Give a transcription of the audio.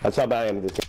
That's how bad I am with this game.